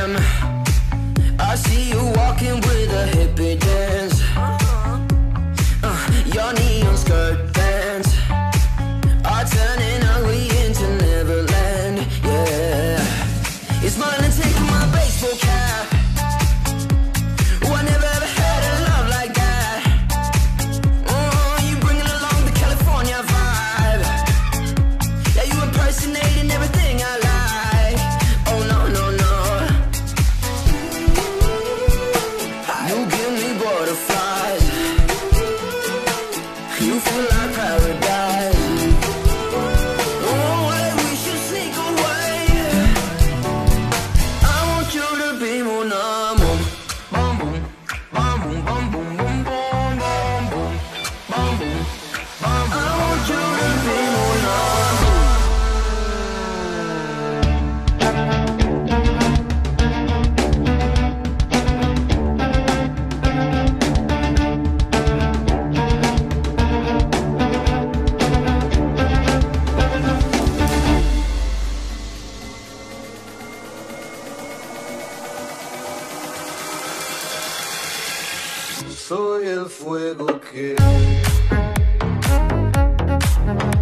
am. I see you walking with a hippie dance. Your neon skirt pants are turning ugly into Neverland. Yeah, you're smiling, taking my baseball cap. Oh, I never ever had a love like that. Oh, you bringing along the California vibe. Yeah, you impersonating everything I like. Oh no, no, no. You give me butterflies. You feel like paradise. Oh, hey, we should sneak away. I want you to be more numb. Bum boom, bum boom, bum boom, boom boom, bum boom, bum boom, bum boom. I want you to be more numb. Soy el fuego que